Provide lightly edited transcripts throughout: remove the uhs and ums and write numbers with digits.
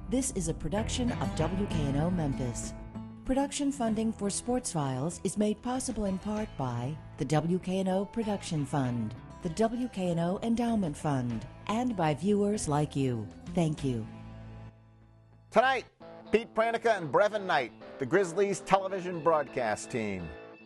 This is a production of WKNO Memphis. Production funding for Sports Files is made possible in part by the WKNO Production Fund, the WKNO Endowment Fund, and by viewers like you. Thank you. Tonight, Pete Pranica and Brevin Knight, the Grizzlies television broadcast team.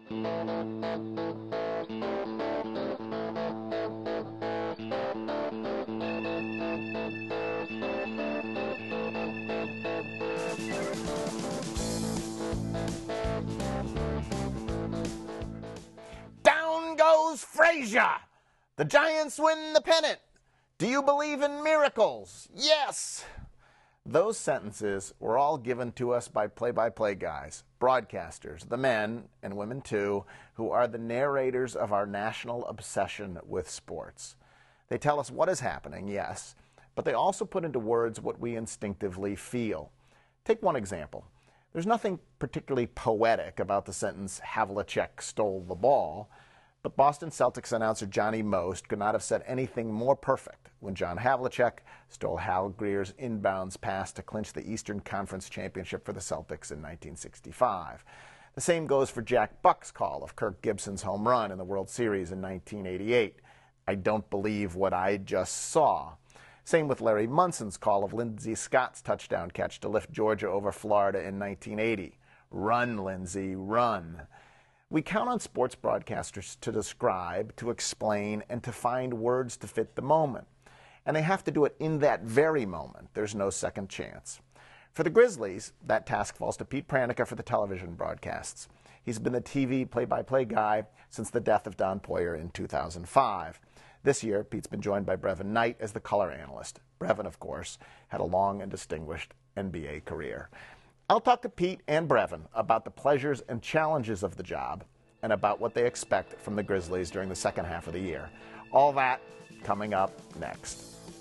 Down goes Frazier. The Giants win the pennant. Do you believe in miracles? Yes. Those sentences were all given to us by play-by-play guys, broadcasters, the men, and women too, who are the narrators of our national obsession with sports. They tell us what is happening, yes, but they also put into words what we instinctively feel. Take one example. There's nothing particularly poetic about the sentence, Havlicek stole the ball, but Boston Celtics announcer Johnny Most could not have said anything more perfect when John Havlicek stole Hal Greer's inbounds pass to clinch the Eastern Conference Championship for the Celtics in 1965. The same goes for Jack Buck's call of Kirk Gibson's home run in the World Series in 1988. I don't believe what I just saw. Same with Larry Munson's call of Lindsey Scott's touchdown catch to lift Georgia over Florida in 1980. Run, Lindsey, run. We count on sports broadcasters to describe, to explain, and to find words to fit the moment. And they have to do it in that very moment. There's no second chance. For the Grizzlies, that task falls to Pete Pranica for the television broadcasts. He's been the TV play-by-play guy since the death of Don Poyer in 2005. This year, Pete's been joined by Brevin Knight as the color analyst. Brevin, of course, had a long and distinguished NBA career. I'll talk to Pete and Brevin about the pleasures and challenges of the job and about what they expect from the Grizzlies during the second half of the year. All that coming up next.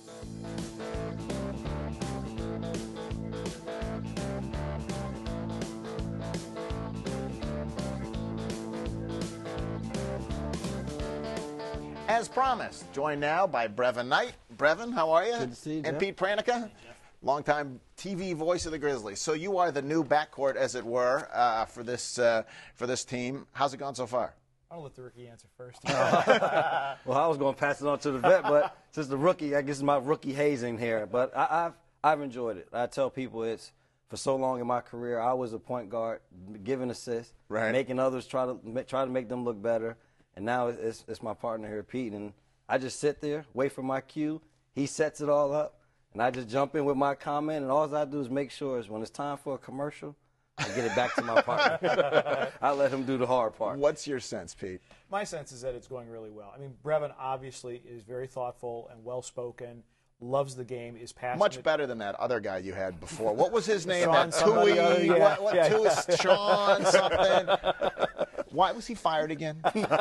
As promised, joined now by Brevin Knight. Brevin, how are you? Good to see you, And Geoff. Pete Pranica, longtime TV voice of the Grizzlies. So you are the new backcourt, as it were, for this team. How's it gone so far? I'll let the rookie answer first. Well, I was going to pass it on to the vet, but since the rookie, I guess it's my rookie hazing here. But I've enjoyed it. I tell people it's for so long in my career, I was a point guard, giving assists, Right. making others try to make them look better. And now it's my partner here, Pete, and I just sit there, wait for my cue. He sets it all up, and I just jump in with my comment, and all I do is make sure is when it's time for a commercial, I get it back to my partner. I let him do the hard part. What's your sense, Pete? My sense is that it's going really well. I mean, Brevin obviously is very thoughtful and well-spoken, loves the game, is passionate. Much better than that other guy you had before. What was his name? Sean That somebody, Tui? yeah. What Yeah. Tui? Sean something? Why was he fired again?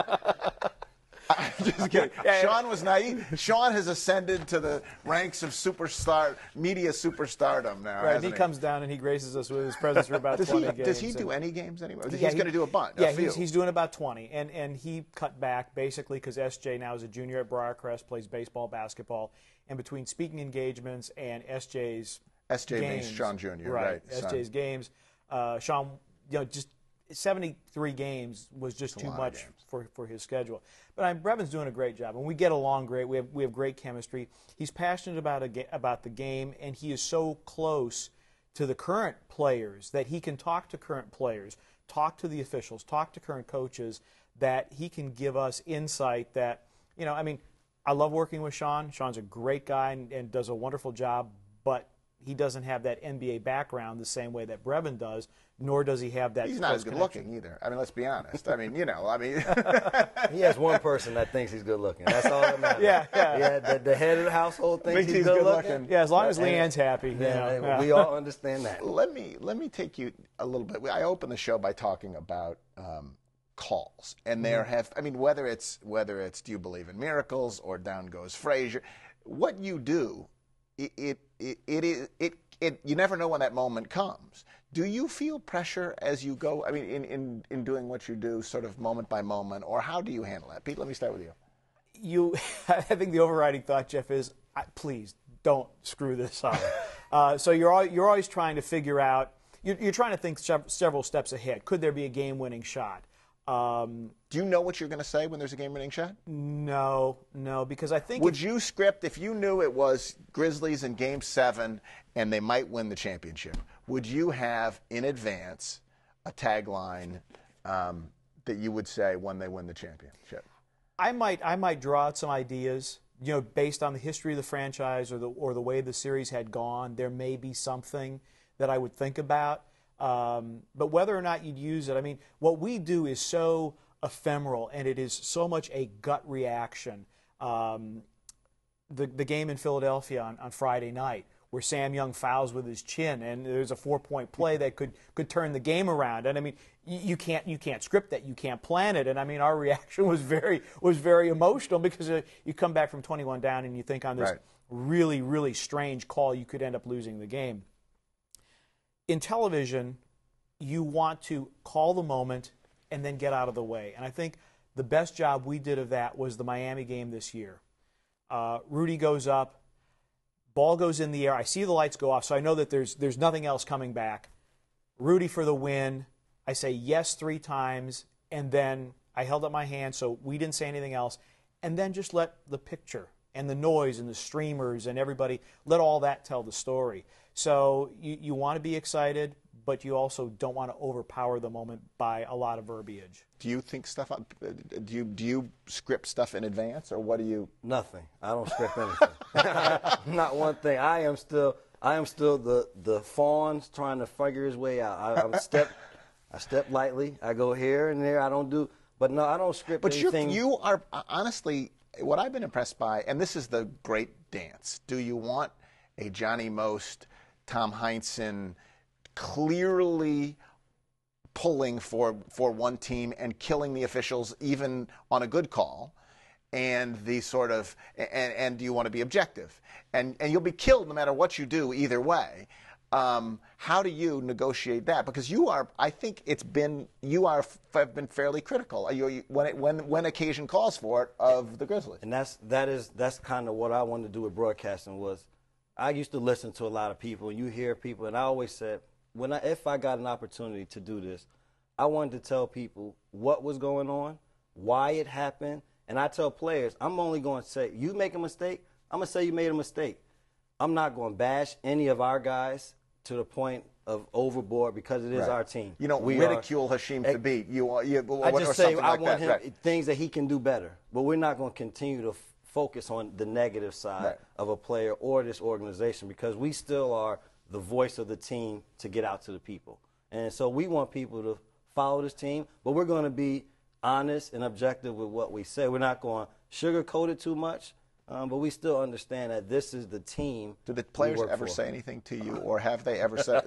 I'm just kidding. Sean was naive. Sean has ascended to the ranks of media superstardom now. Right, hasn't he comes down and he graces us with his presence for about 20 games. Does he do any games anymore? Yeah, He's going to do a bunch. Yeah, a few. he's doing about 20, and he cut back basically because SJ now is a junior at Briarcrest, plays baseball, basketball, and between speaking engagements and SJ's SJ games, means Sean Jr. right? son. SJ's games, Sean, just 73 games was just too much for his schedule. But Brevin's doing a great job, and we get along great. We have great chemistry. He's passionate about the game, and he is so close to the current players that he can talk to current players, talk to the officials, talk to current coaches, that he can give us insight that, I mean, I love working with Sean. Sean's a great guy and does a wonderful job, but he doesn't have that NBA background the same way that Brevin does, nor does he have that. He's not as good looking either. I mean, let's be honest. I mean, He has one person that thinks he's good looking. That's all that matters. Yeah. The head of the household thinks Thinks he's good looking. Yeah, as long as Leanne's happy. Yeah, we all understand that. let me take you a little bit. I opened the show by talking about calls, and there have. I mean, whether it's do you believe in miracles or down goes Frazier, what you do, it you never know when that moment comes. Do you feel pressure as you go? I mean, in doing what you do, sort of moment by moment, or how do you handle that? Pete, let me start with you. I think the overriding thought, Geoff, is please don't screw this up. So you're always trying to figure out. You're trying to think several steps ahead. Could there be a game-winning shot? Do you know what you're going to say when there's a game-winning shot? No, because I think. Would you script, if you knew it was Grizzlies in Game 7 and they might win the championship, would you have in advance a tagline that you would say when they win the championship? I might draw out some ideas, based on the history of the franchise or the way the series had gone. There may be something that I would think about. But whether or not you'd use it, I mean, what we do is so ephemeral, and it is so much a gut reaction. The game in Philadelphia on Friday night, where Sam Young fouls with his chin, and there's a 4-point play that could turn the game around. And I mean, you can't script that, you can't plan it. And I mean, our reaction was very emotional because you come back from 21 down and you think on this really, really strange call you could end up losing the game. In television, you want to call the moment and then get out of the way. And I think the best job we did of that was the Miami game this year. Rudy goes up, ball goes in the air. I see the lights go off, so I know that there's nothing else coming back. Rudy for the win. I say yes 3 times, and then I held up my hand, so we didn't say anything else. And then just let the picture and the noise and the streamers and everybody, let all that tell the story. So you want to be excited, but you also don't want to overpower the moment by a lot of verbiage. Do you think stuff up? Do you script stuff in advance, or what do you? Nothing. I don't script anything. Not one thing. I am still the fawn trying to figure his way out. I step lightly. I go here and there. I don't do. But no, I don't script anything. But you are honestly what I've been impressed by, and this is the great dance. Do you want a Johnny Most, Tom Heinsohn, clearly pulling for one team and killing the officials even on a good call, and the sort of and do you want to be objective, and you'll be killed no matter what you do either way. How do you negotiate that? Because you are, I think have been fairly critical when occasion calls for it of the Grizzlies. And that's kind of what I wanted to do with broadcasting. Was I used to listen to a lot of people, and you hear people, and I always said, if I got an opportunity to do this, I wanted to tell people what was going on, why it happened, and I tell players, I'm only going to say, you make a mistake, I'm going to say you made a mistake. I'm not going to bash any of our guys to the point of overboard because it is our team. You don't ridicule Hasheem Thabeet. I just say I want him things that he can do better, but we're not going to continue to focus on the negative side of a player or this organization, because we still are the voice of the team to get out to the people. And so we want people to follow this team, but we're going to be honest and objective with what we say. We're not going to sugarcoat it too much, but we still understand that this is the team. Do the players ever say anything to you, or have they ever said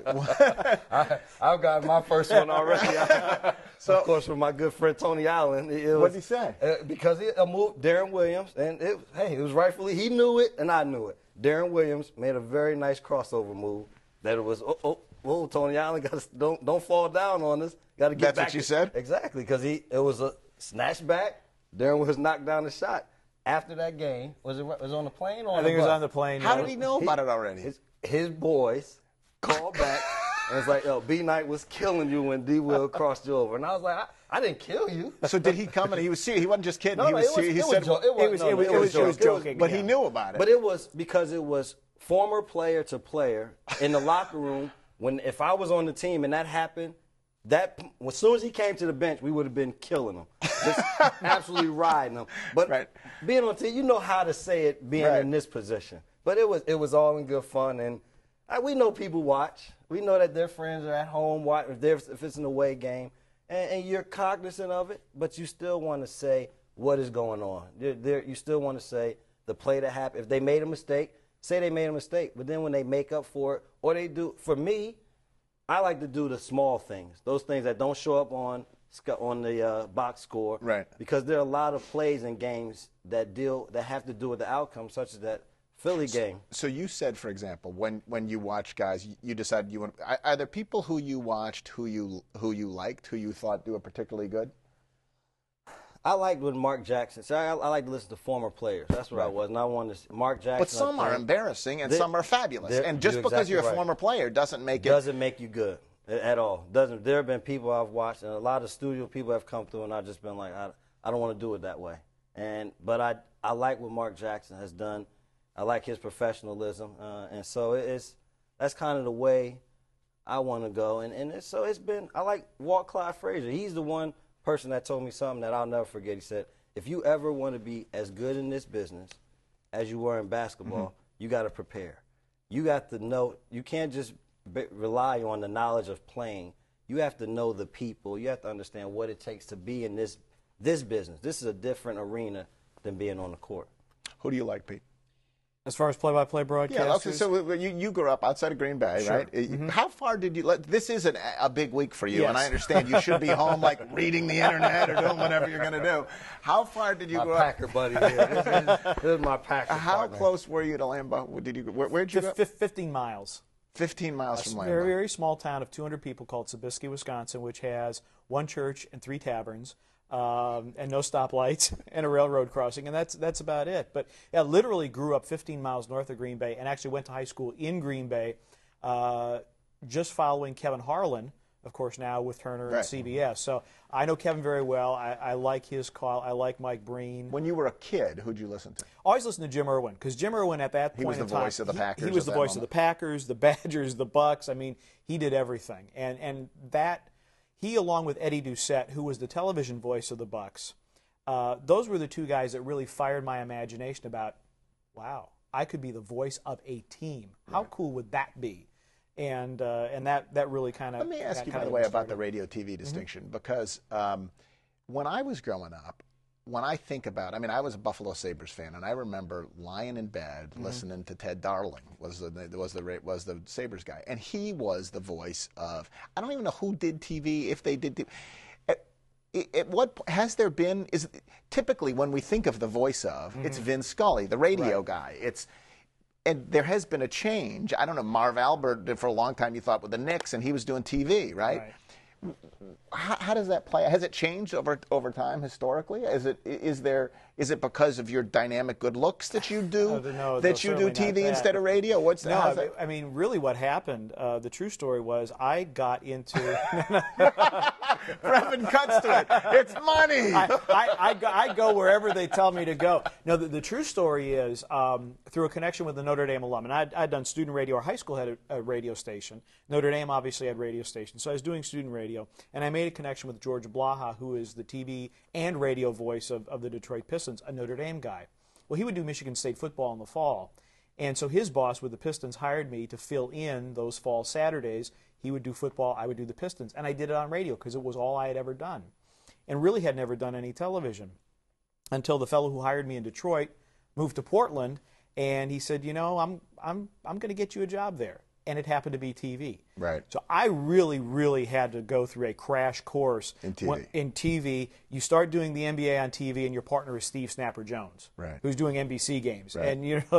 I've got my first one already. So, of course, from my good friend Tony Allen. What did he say? Because he moved Darren Williams, and it was rightfully, he knew it and I knew it. Darren Williams made a very nice crossover move that it was, Tony Allen, don't fall down on us. Got to get back. That's what you said? Exactly, because it was a snatch back. Darren was knocked down the shot. After that game, was it on the plane or I think it was on the plane. How did he know about it already? His boys called back and it's like, B-Knight was killing you when D-Will crossed you over. And I was like, I didn't kill you. So did he come and he was serious? He wasn't just kidding. No, he was serious. He said it was joking. But he knew about it. But it was because it was former player to player in the locker room. If I was on the team and that happened, as soon as he came to the bench, we would have been killing him, just absolutely riding him. But being on the team, you know how to say it, being in this position. But it was all in good fun, and we know people watch. We know that their friends are at home watch if it's an away game, and you're cognizant of it. But you still want to say what is going on. You still want to say the play that happened. If they made a mistake, say they made a mistake. But then when they make up for it, or they do, for me, I like to do the small things, those things that don't show up on the box score. Right. Because there are a lot of plays in games that have to do with the outcome, such as that Philly game. So you said, for example, when you watch guys, you decided you want. Are there people who you watched who you liked, who you thought do it particularly good? I liked when Mark Jackson. So I like to listen to former players. That's what I was, and I wanted to Mark Jackson. But some are embarrassing, and some are fabulous. And just because you're a former player doesn't make you good at all. Doesn't. There have been people I've watched, and a lot of studio people have come through, and I've just been like, I don't want to do it that way. But I like what Mark Jackson has done. I like his professionalism, and so that's kind of the way I want to go. So it's been. I like Walt Clyde Frazier. He's the one person that told me something that I'll never forget. He said, if you ever want to be as good in this business as you were in basketball, you got to prepare. You got to know, you can't just rely on the knowledge of playing. You have to know the people. You have to understand what it takes to be in this business. This is a different arena than being on the court. Who do you like, Pete? As far as play-by-play broadcasters? Yeah, okay, so you grew up outside of Green Bay, sure. Right? How far did you this is a big week for you, and I understand you should be home, like, reading the internet or doing whatever you're going to do. How far did you grow up? My Packer buddy here. This is my Packer How partner. close were you to Lambeau? Where'd you go? 15 miles. 15 miles from Lambeau. A very, very small town of 200 people called Sobieski, Wisconsin, which has one church and 3 taverns. And no stoplights and a railroad crossing, and that's about it. But yeah, literally grew up 15 miles north of Green Bay and actually went to high school in Green Bay, just following Kevin Harlan, of course, now with Turner and CBS. So I know Kevin very well. I like his call. I like Mike Breen. When you were a kid, who'd you listen to? Always listened to Jim Irwin, because Jim Irwin at that point was the voice of the Packers. He was the voice of the Packers, the Badgers, the Bucks. I mean, he did everything, and that. He, along with Eddie Doucette, who was the television voice of the Bucks, those were the 2 guys that really fired my imagination about, wow, I could be the voice of a team. How cool would that be? And that really kind of. Let me ask you, by the way, about the radio TV distinction, because when I was growing up, when I think about, I was a Buffalo Sabres fan, and I remember lying in bed listening to Ted Darling was the Sabres guy, and he was the voice of. I don't even know who did TV, if they did. What has there been? Is typically when we think of the voice of, it's Vince Scully, the radio guy. And there has been a change. I don't know. Marv Albert, for a long time, you thought with the Knicks, and he was doing TV, right? How does that play? Has it changed over time historically? Is it because of your dynamic good looks that you do TV instead of radio? Really what happened, the true story was I got into Brevin cuts to it. It's money. I go wherever they tell me to go. No, the true story is through a connection with the Notre Dame alum. And I'd done student radio. Our high school had a radio station. Notre Dame obviously had radio stations. So I was doing student radio. And I made a connection with George Blaha, who is the TV and radio voice of the Detroit Pistons, a Notre Dame guy. Well, he would do Michigan State football in the fall. And so his boss with the Pistons hired me to fill in those fall Saturdays. He would do football, I would do the Pistons. And I did it on radio because it was all I had ever done. And really had never done any television until the fellow who hired me in Detroit moved to Portland, and he said, I'm going to get you a job there. And it happened to be TV. Right. So I really, really had to go through a crash course in TV. In TV. You start doing the NBA on TV, and your partner is Steve Snapper Jones, who's doing NBC games, and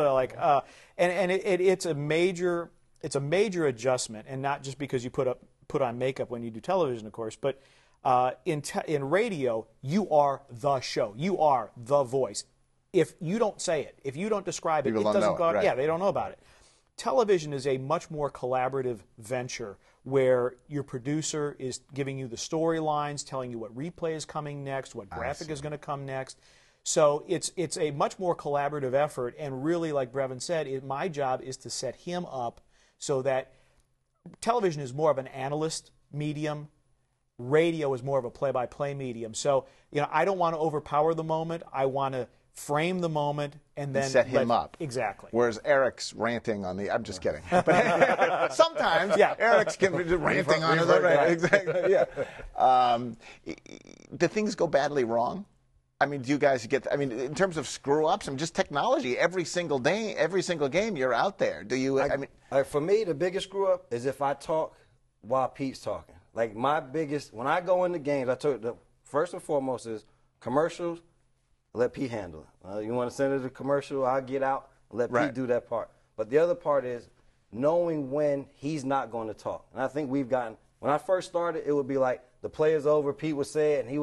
it's a major adjustment, and not just because you put on makeup when you do television, of course, but in radio, you are the show, you are the voice. If you don't say it, if you don't describe it, People it doesn't go. Right. Yeah, they don't know about it. Television is a much more collaborative venture where your producer is giving you the storylines, telling you what replay is coming next, what graphic is going to come next. So it's a much more collaborative effort, and really, like Brevin said, my job is to set him up so that television is more of an analyst medium, radio is more of a play-by-play medium. So, I don't want to overpower the moment. I want to frame the moment and then set him up. Exactly. Whereas Eric's ranting on the. I'm just kidding. But sometimes Eric's can be ranting on the right. Exactly. Yeah. Do things go badly wrong? Do you guys get? In terms of screw ups, just technology. Every single game, you're out there. Do you? For me, the biggest screw up is if I talk while Pete's talking. Like my biggest, when I go into games, first and foremost is commercials. Let Pete handle it. You want to send it to commercial, I'll get out and let Pete do that part. But the other part is knowing when he's not going to talk. And I think we've gotten, when I first started, it would be like the play's over, Pete would say it, and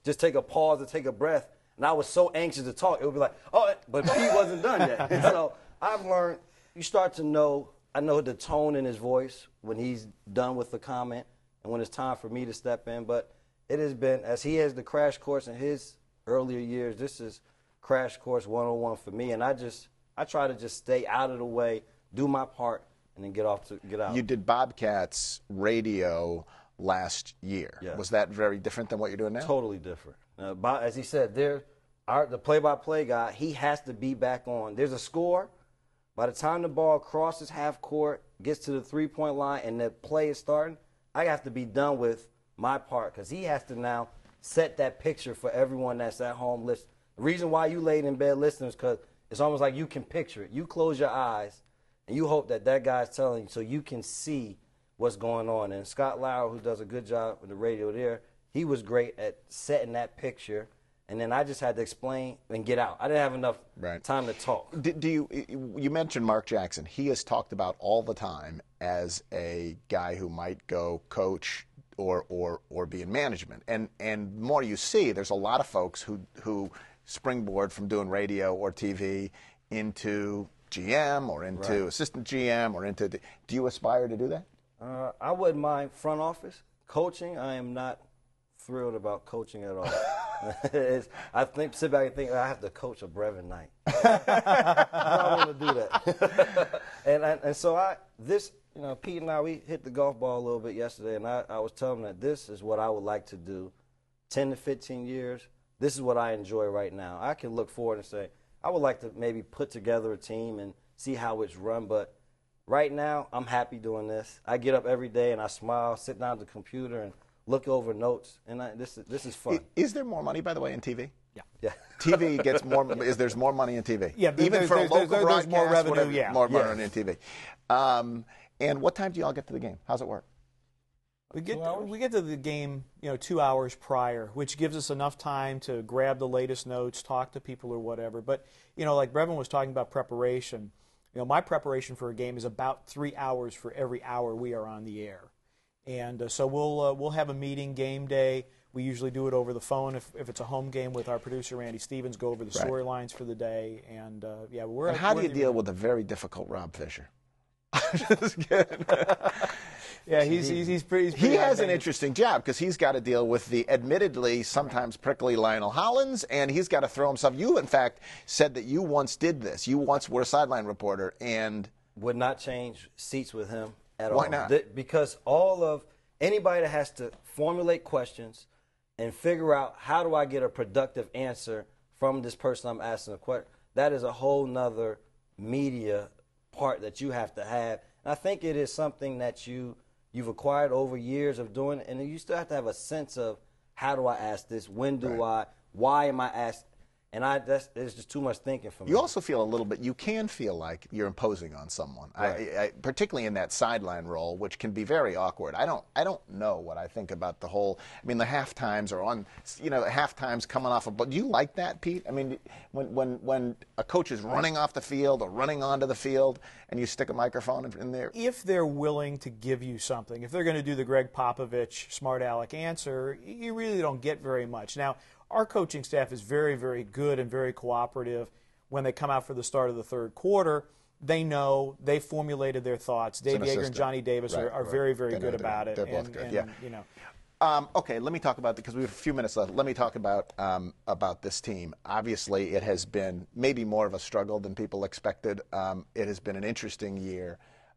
just take a pause and take a breath. And I was so anxious to talk. It would be like, oh, but Pete wasn't done yet. And so I've learned, you start to know, I know the tone in his voice when he's done with the comment and when it's time for me to step in. But it has been, as he has the crash course in his earlier years, this is crash course 101 for me. And I try to just stay out of the way, do my part, and then get out. You did Bobcats radio last year. Yeah. Was that very different than what you're doing now? Totally different. As he said, the play-by-play guy, he has to be back on. There's a score. By the time the ball crosses half court, gets to the three-point line, and the play is starting, I have to be done with my part because he has to now set that picture for everyone that's at home listening. The reason why you laid in bed listening is because it's almost like you can picture it. You close your eyes, and you hope that guy's telling you so you can see what's going on. And Scott Lauer, who does a good job with the radio there, he was great at setting that picture. And then I just had to explain and get out. I didn't have enough time to talk. You mentioned Mark Jackson. He is talked about all the time as a guy who might go coach or be in management. And the more you see, there's a lot of folks who springboard from doing radio or TV into GM or into assistant GM or into. Do you aspire to do that? I wouldn't mind front office coaching. I am not thrilled about coaching at all. I sit back and think I have to coach a Brevin night. I don't want to do that. and so Pete and I, we hit the golf ball a little bit yesterday, and I was telling him that this is what I would like to do 10 to 15 years. This is what I enjoy right now. I can look forward and say, I would like to maybe put together a team and see how it's run, but right now I'm happy doing this. I get up every day and I smile, sit down at the computer and look over notes, and this is fun. Is there more money, by the way, in TV? Yeah. TV gets more. There's more money in TV? Yeah, even for a local broadcast, more revenue. Whatever, Yeah, more money in TV. And what time do you all get to the game? How's it work? We get to the game, 2 hours prior, which gives us enough time to grab the latest notes, talk to people or whatever. But like Brevin was talking about preparation. My preparation for a game is about 3 hours for every hour we are on the air. And so we'll have a meeting game day. We usually do it over the phone if it's a home game with our producer Randy Stevens. Go over the storylines for the day, and we're. And how do you deal with a very difficult Rob Fisher? Just kidding. Yeah, he's pretty. He has an interesting job because he's got to deal with the admittedly sometimes prickly Lionel Hollins, and he's got to throw himself. You, in fact, said that you once did this. You once were a sideline reporter and would not change seats with him. At all. Why not? Because anybody that has to formulate questions and figure out how do I get a productive answer from this person I'm asking a question, that is a whole nother media part that you have to have. And I think it is something that you've acquired over years of doing, and you still have to have a sense of how do I ask this, when do I, why am I asked? And there's just too much thinking for me. You also feel a little bit, you can feel like you're imposing on someone, particularly in that sideline role, which can be very awkward. I don't know what I think about the whole, the halftimes are on, halftimes coming off do you like that, Pete? When a coach is running off the field or running onto the field and you stick a microphone in there? If they're willing to give you something, if they're going to do the Greg Popovich smart aleck answer, you really don't get very much. Now, our coaching staff is very, very good and very cooperative. When they come out for the start of the third quarter, they know, they formulated their thoughts. Dave Yeager and Johnny Davis are very, very good about it. They're both good, okay, let me talk about, because we have a few minutes left, let me talk about this team. Obviously, it has been maybe more of a struggle than people expected. It has been an interesting year.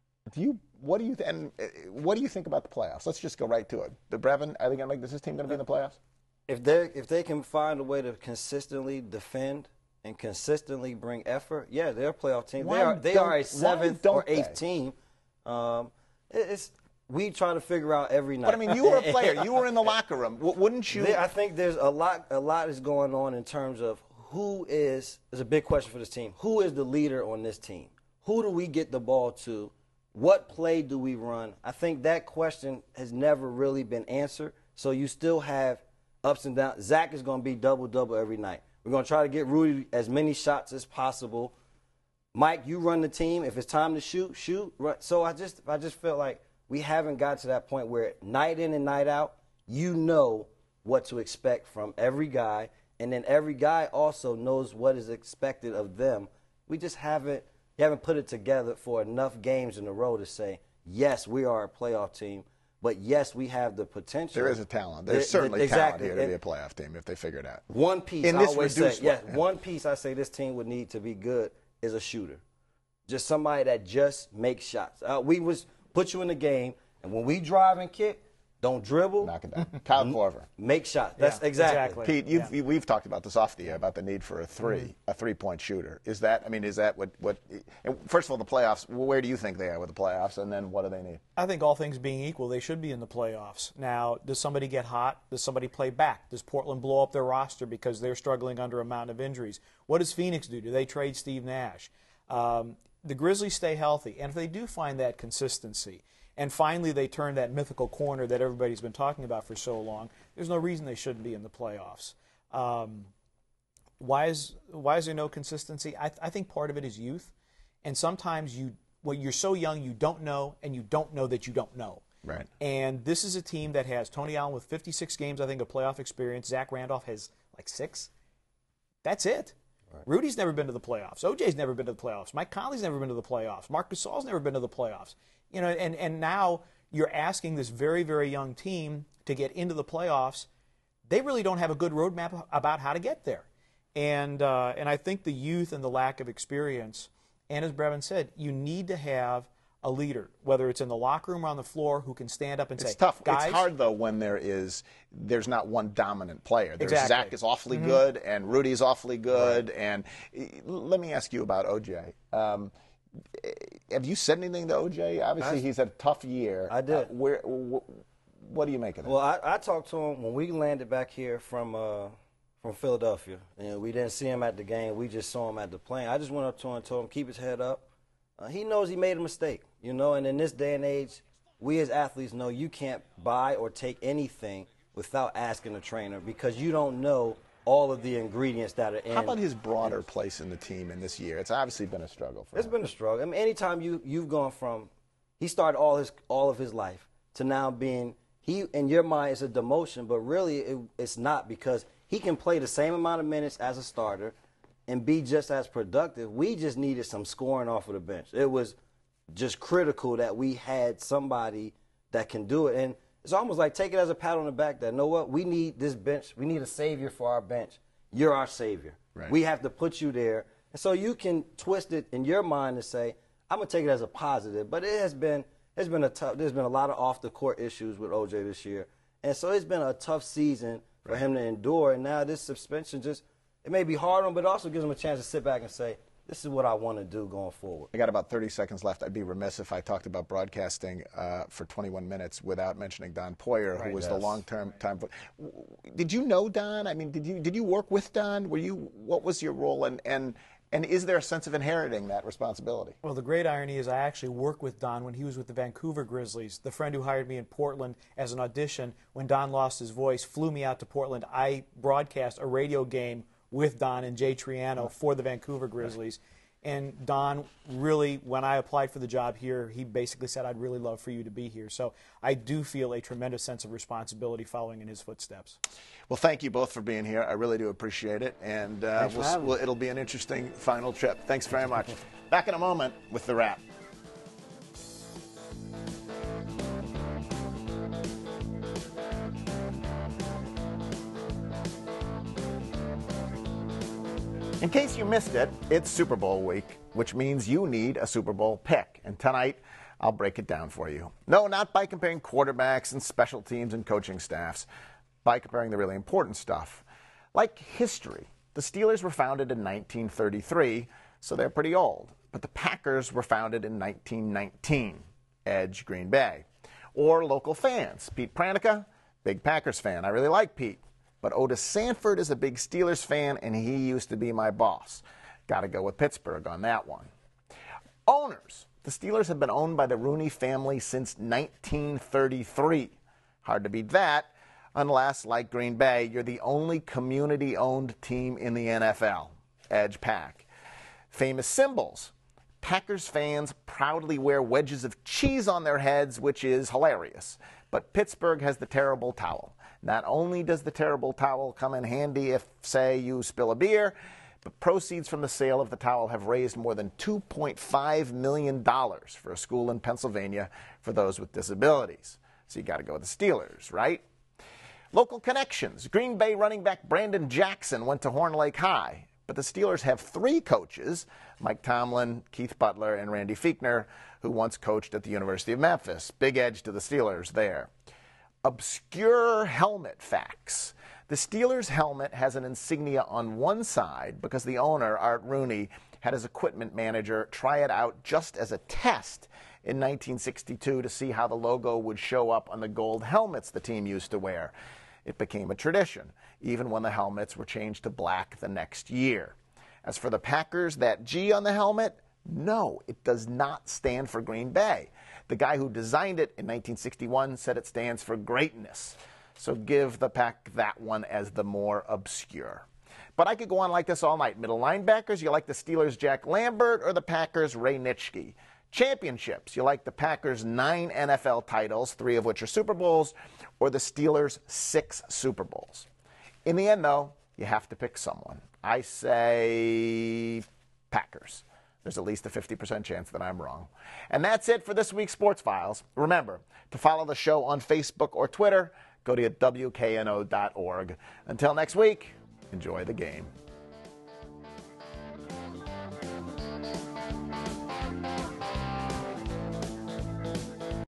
What do you think about the playoffs? Let's just go right to it. Brevin, are they going to make this team going to be in the playoffs? If they can find a way to consistently defend and consistently bring effort, yeah, they're a playoff team. They are a 7th or 8th team. We try to figure out every night. But you were a player. You were in the locker room. Wouldn't you? I think there's a lot is going on in terms of there's a big question for this team. Who is the leader on this team? Who do we get the ball to? What play do we run? I think that question has never really been answered. So you still have ups and downs. Zach is going to be double-double every night. We're going to try to get Rudy as many shots as possible. Mike, you run the team. If it's time to shoot. Run. So I just felt like we haven't got to that point where night in and night out, what to expect from every guy, and then every guy also knows what is expected of them. We just haven't put it together for enough games in a row to say, yes, we are a playoff team, but yes, we have the potential. There is a talent. There's certainly talent here to be a playoff team if they figure it out. One piece, in I this always say, reduced yeah, one. one piece I say this team would need to be good is a shooter. Just somebody that just makes shots. We was put you in the game, and when we drive and kick, don't dribble. Knock it down. Kyle Korver. Make shots. That's exactly. Pete, we've talked about this off the air about the need for a three-point shooter. Is that what? First of all, the playoffs. Where do you think they are with the playoffs, and then what do they need? I think all things being equal, they should be in the playoffs. Now, does somebody get hot? Does somebody play back? Does Portland blow up their roster because they're struggling under a mountain of injuries? What does Phoenix do? Do they trade Steve Nash? The Grizzlies stay healthy, and if they do find that consistency, and finally they turn that mythical corner that everybody's been talking about for so long, there's no reason they shouldn't be in the playoffs. Why is there no consistency? I think part of it is youth, and sometimes you're so young you don't know, and you don't know that you don't know. Right. And this is a team that has Tony Allen with 56 games, I think, of playoff experience. Zach Randolph has like 6. That's it. Right. Rudy's never been to the playoffs. OJ's never been to the playoffs. Mike Conley's never been to the playoffs. Marc Gasol's never been to the playoffs. You know, and now you're asking this very, very young team to get into the playoffs. They really don't have a good roadmap about how to get there. And I think the youth and the lack of experience, and as Brevin said, you need to have a leader, whether it's in the locker room or on the floor, who can stand up and say, it's tough. Guys, it's hard, though, when there's not one dominant player. Exactly. Zach is awfully good, and Rudy's awfully good. Right. And let me ask you about OJ. Have you said anything to OJ? Obviously, he's had a tough year. I did. What do you make of that? Well, I talked to him when we landed back here from Philadelphia, and we didn't see him at the game. We just saw him at the plane. I just went up to him and told him, keep his head up. He knows he made a mistake, you know, and in this day and age, we as athletes know you can't buy or take anything without asking the trainer because you don't know all of the ingredients that are in. How about his broader place in the team in this year? It's obviously been a struggle for him. It's been a struggle. I mean, anytime you've gone from, he started all of his life to now being, he in your mind is a demotion, but really it's not because he can play the same amount of minutes as a starter and be just as productive. We just needed some scoring off of the bench. It was just critical that we had somebody that can do it. And it's almost like take it as a pat on the back that, you know what, we need this bench. We need a savior for our bench. You're our savior. Right. We have to put you there. And so you can twist it in your mind to say, I'm going to take it as a positive. But there's been a lot of off-the-court issues with OJ this year. And so it's been a tough season for him to endure. And now this suspension it may be hard on him, but it also gives him a chance to sit back and say, this is what I want to do going forward. I got about 30 seconds left. I'd be remiss if I talked about broadcasting for 21 minutes without mentioning Don Poyer, who was the long-term time. Did you know Don? I mean, did you work with Don? What was your role? And is there a sense of inheriting that responsibility? Well, the great irony is I actually worked with Don when he was with the Vancouver Grizzlies. The friend who hired me in Portland as an audition, when Don lost his voice, flew me out to Portland. I broadcast a radio game with Don and Jay Triano for the Vancouver Grizzlies. And Don really, when I applied for the job here, he basically said, I'd really love for you to be here. So I do feel a tremendous sense of responsibility following in his footsteps. Well, thank you both for being here. I really do appreciate it. And it'll be an interesting final trip. Thanks very much. Back in a moment with The Wrap. In case you missed it, it's Super Bowl week, which means you need a Super Bowl pick. And tonight, I'll break it down for you. No, not by comparing quarterbacks and special teams and coaching staffs, by comparing the really important stuff. Like history. The Steelers were founded in 1933, so they're pretty old. But the Packers were founded in 1919. Edge, Green Bay. Or local fans. Pete Pranica, big Packers fan. I really like Pete. But Otis Stanford is a big Steelers fan, and he used to be my boss. Got to go with Pittsburgh on that one. Owners. The Steelers have been owned by the Rooney family since 1933. Hard to beat that, unless, like Green Bay, you're the only community-owned team in the NFL. Edge, Pack. Famous symbols. Packers fans proudly wear wedges of cheese on their heads, which is hilarious. But Pittsburgh has the terrible towel. Not only does the terrible towel come in handy if, say, you spill a beer, but proceeds from the sale of the towel have raised more than $2.5 million for a school in Pennsylvania for those with disabilities. So you got to go with the Steelers, right? Local connections. Green Bay running back Brandon Jackson went to Horn Lake High, but the Steelers have 3 coaches, Mike Tomlin, Keith Butler, and Randy Fichtner, who once coached at the University of Memphis. Big edge to the Steelers there. Obscure helmet facts. The Steelers' helmet has an insignia on one side because the owner, Art Rooney, had his equipment manager try it out just as a test in 1962 to see how the logo would show up on the gold helmets the team used to wear. It became a tradition, even when the helmets were changed to black the next year. As for the Packers, that G on the helmet, no, it does not stand for Green Bay. The guy who designed it in 1961 said it stands for greatness. So give the Pack that one as the more obscure. But I could go on like this all night. Middle linebackers, you like the Steelers' Jack Lambert or the Packers' Ray Nitschke? Championships, you like the Packers' 9 NFL titles, 3 of which are Super Bowls, or the Steelers' 6 Super Bowls? In the end, though, you have to pick someone. I say Packers. There's at least a 50% chance that I'm wrong. And that's it for this week's Sports Files. Remember, to follow the show on Facebook or Twitter, go to WKNO.org. Until next week, enjoy the game.